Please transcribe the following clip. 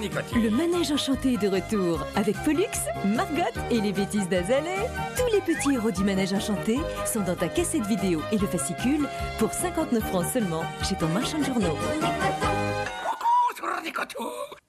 Le manège enchanté est de retour avec Pollux, Margot et les bêtises d'Azalée. Tous les petits héros du manège enchanté sont dans ta cassette vidéo et le fascicule pour 59 francs seulement chez ton marchand de journaux. Coucou,